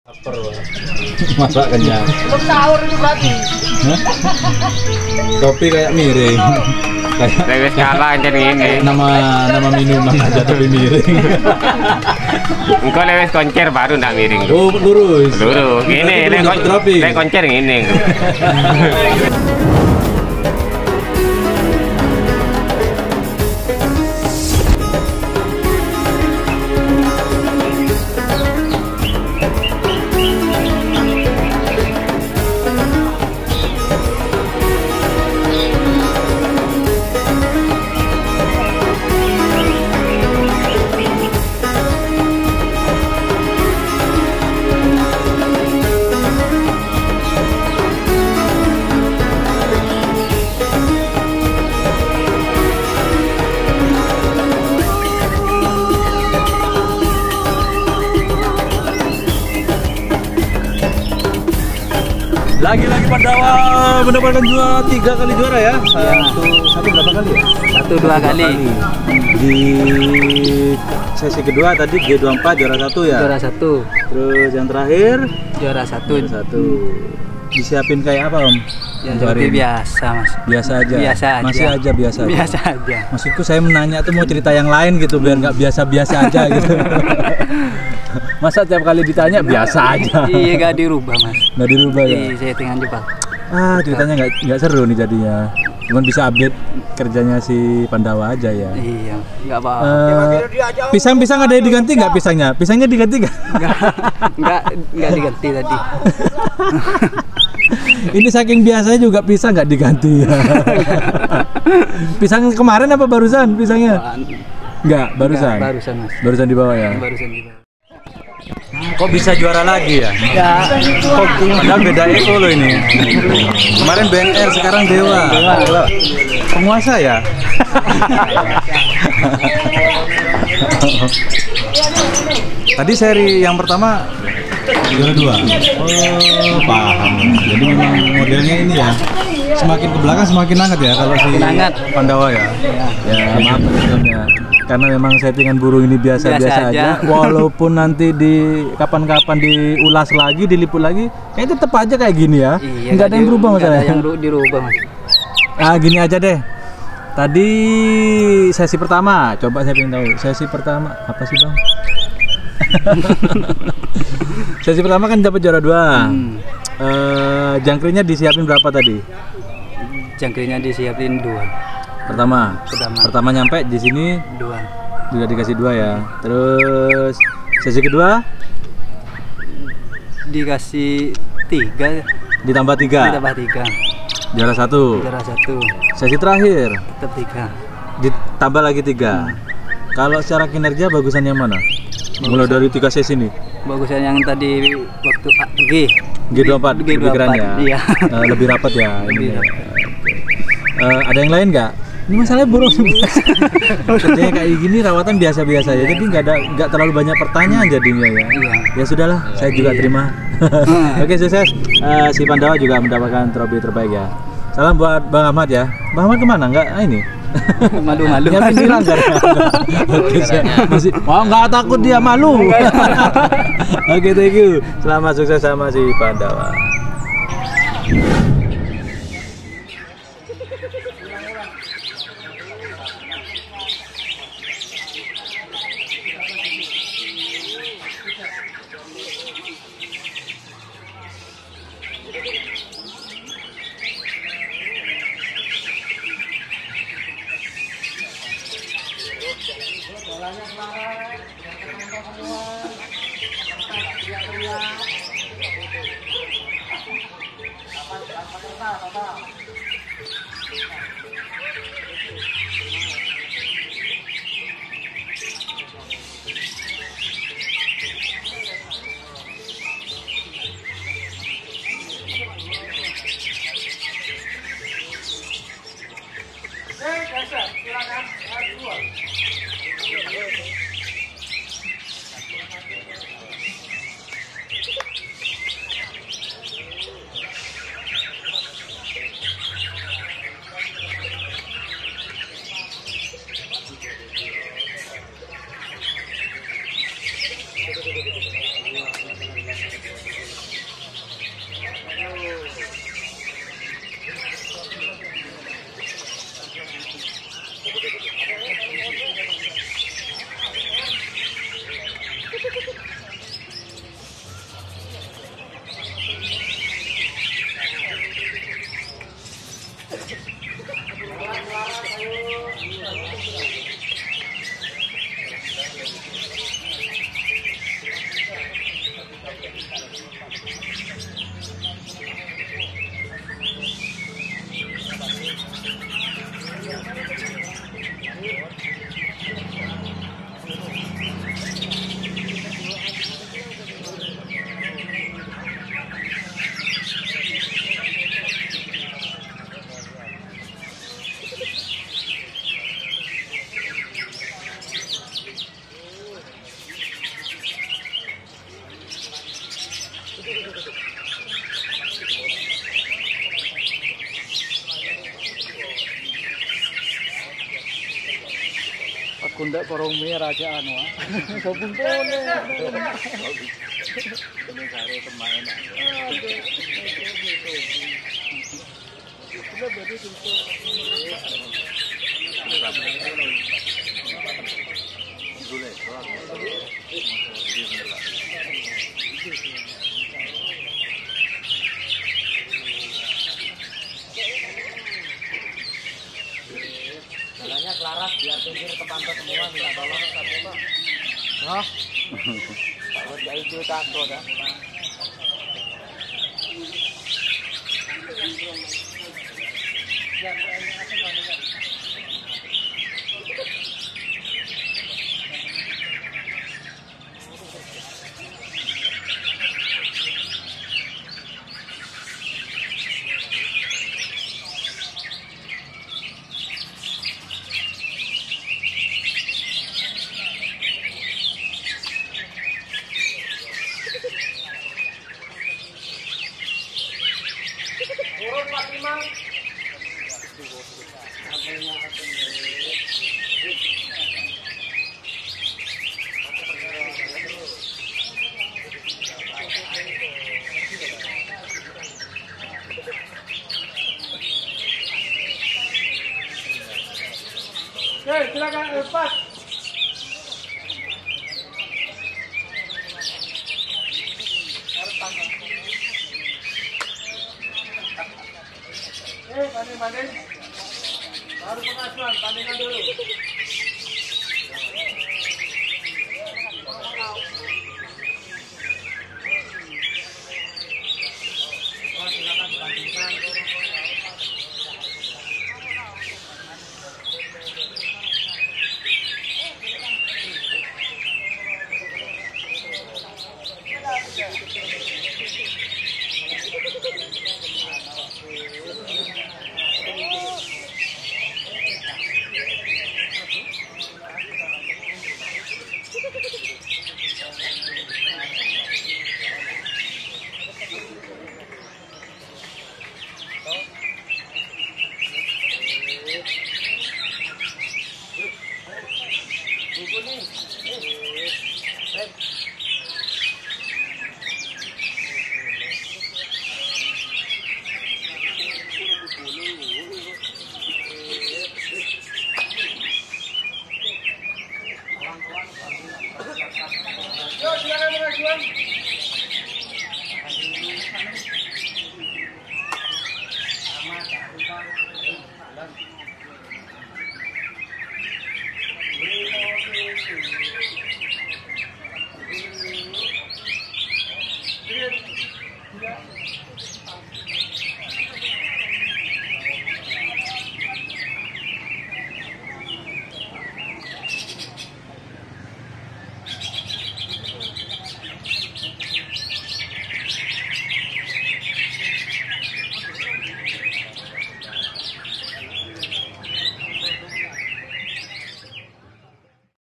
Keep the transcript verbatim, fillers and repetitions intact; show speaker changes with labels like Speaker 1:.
Speaker 1: Lapar, masak kenyang.
Speaker 2: Belum sahur itu berarti.
Speaker 1: Kopi kayak miring. Kayak
Speaker 3: Lewis kalah jadi ini.
Speaker 1: nama nama minuman aja tapi miring.
Speaker 3: Engkau lewis koncer baru ndak miring.
Speaker 1: Oh, lurus.
Speaker 3: Lurus. Ini lek
Speaker 1: tropi.
Speaker 3: lek koncer ini.
Speaker 1: Lagi-lagi Pandawa mendapatkan juara tiga kali juara ya. Satu satu berapa kali ya?
Speaker 4: Satu dua kali.
Speaker 1: Di sesi kedua tadi G dua puluh empat juara satu ya.
Speaker 4: Juara satu.
Speaker 1: Terus yang terakhir
Speaker 4: Juara satu.
Speaker 1: juara satu. Disiapin kayak apa Om?
Speaker 4: Ya
Speaker 1: Untuk hari
Speaker 4: seperti
Speaker 1: ini?
Speaker 4: biasa mas.
Speaker 1: Biasa aja.
Speaker 4: Biasa aja.
Speaker 1: Masih aja biasa. Aja.
Speaker 4: Biasa aja.
Speaker 1: Maksudku saya menanya tuh mau cerita yang lain gitu biar nggak biasa-biasa aja gitu. Masa tiap kali ditanya biasa aja.
Speaker 4: Iya gak dirubah mas.
Speaker 1: Nggak dirubah ya.
Speaker 4: Iya saya tinggal jebak.
Speaker 1: Ah ceritanya nggak nggak seru nih jadinya. Cuman bisa update kerjanya si Pandawa aja ya.
Speaker 4: Iya nggak apa-apa.
Speaker 1: Eh, pisang-pisang ada yang diganti nggak pisangnya? Pisangnya diganti nggak?
Speaker 4: Nggak nggak nggak diganti tadi.
Speaker 1: Ini saking biasanya juga pisang nggak diganti ya. Pisang kemarin apa barusan pisangnya? Nggak, barusan.
Speaker 4: Nggak, barusan mas.
Speaker 1: Barusan dibawa ya.
Speaker 4: Barusan dibawa.
Speaker 1: Kok bisa juara lagi ya?
Speaker 4: Ya.
Speaker 1: Kok padahal beda eko loh ini. Kemarin B N R, sekarang Dewa. Dewa. Penguasa ya? Tadi seri yang pertama juara dua. Oh, paham. Jadi memang modelnya ini ya. Semakin ke belakang semakin hangat ya kalau si
Speaker 4: hangat.
Speaker 1: Pandawa ya. Ya, maaf sebelumnya. Karena memang settingan burung ini biasa-biasa
Speaker 4: Biasa
Speaker 1: aja.
Speaker 4: aja.
Speaker 1: Walaupun nanti di kapan-kapan diulas lagi, diliput lagi, kayaknya tetap aja kayak gini ya.
Speaker 4: Iya,
Speaker 1: nggak ada yang
Speaker 4: di-
Speaker 1: berubah
Speaker 4: nggak
Speaker 1: masalahnya.
Speaker 4: ada yang ru- dirubah mas.
Speaker 1: Ah, gini aja deh. Tadi sesi pertama, coba saya pengen tahu. Sesi pertama apa sih bang? Sesi pertama kan dapat juara dua.
Speaker 4: Hmm.
Speaker 1: Eh, jangkrinya disiapin berapa tadi?
Speaker 4: Jangkrinya disiapin dua.
Speaker 1: Pertama.
Speaker 4: Pertama.
Speaker 1: Pertama nyampe di sini
Speaker 4: Dua.
Speaker 1: juga dikasih dua ya. Terus sesi kedua
Speaker 4: Dikasih tiga.
Speaker 1: ditambah tiga.
Speaker 4: Ditambah tiga.
Speaker 1: Juara satu.
Speaker 4: Juara satu.
Speaker 1: Sesi terakhir
Speaker 4: Tetap tiga.
Speaker 1: ditambah lagi tiga. Kalau secara kinerja bagusan yang mana? Mulai dari tiga sesi nih.
Speaker 4: Bagusan yang tadi waktu A- G.
Speaker 1: G dua puluh empat
Speaker 4: G
Speaker 1: lebih keren ya.
Speaker 4: Iya.
Speaker 1: Eh, lebih rapat ya.
Speaker 4: Lebih
Speaker 1: Ini.
Speaker 4: rapat.
Speaker 1: Oke. Eh, ada yang lain nggak? Ini masalahnya burung kerjanya kayak gini rawatan biasa-biasa ya. Jadi nggak ada nggak terlalu banyak pertanyaan jadinya ya.
Speaker 4: Iya.
Speaker 1: Ya sudahlah, saya juga
Speaker 4: Iya.
Speaker 1: terima. Oke sukses. Eh, si Pandawa juga mendapatkan trofi terbaik ya. Salam buat Bang Ahmad ya. Bang Ahmad kemana? Nggak ah, ini.
Speaker 4: Malu-malu.
Speaker 1: Nyiapin dilanggar. Oke, saya masih. Oh nggak takut dia malu. Oke thank you. Selamat sukses sama si Pandawa.
Speaker 2: Aku ndak korong merah aja anu. Sobung pone. Ini saya kemarin. Sudah berarti itu.
Speaker 5: Jalannya kelaras biar pinggir kepantau semua minta tolong satu pak. Noh. Buat jadi itu takut dah. Turun Pak Imam. Oke, silakan Pak. Eh, banding-banding. Baru pengasuhan, bandingkan dulu. Oh, silakan bandingkan. Silakan.